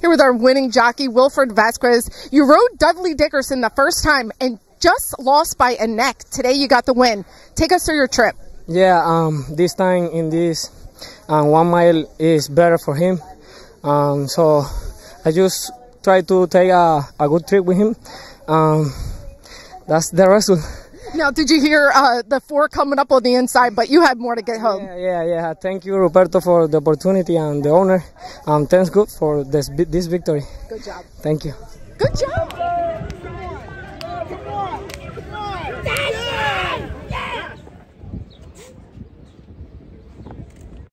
Here with our winning jockey, Wilfred Vazquez. You rode Dudley Dickerson the first time and just lost by a neck. Today you got the win. Take us through your trip. Yeah, this time in this 1 mile is better for him. So I just try to take a good trip with him. That's the result. Now, did you hear the 4 coming up on the inside, but you had more to get home? Yeah. Thank you, Ruperto, for the opportunity and the honor. Thanks, good for this victory. Good job. Thank you. Good job.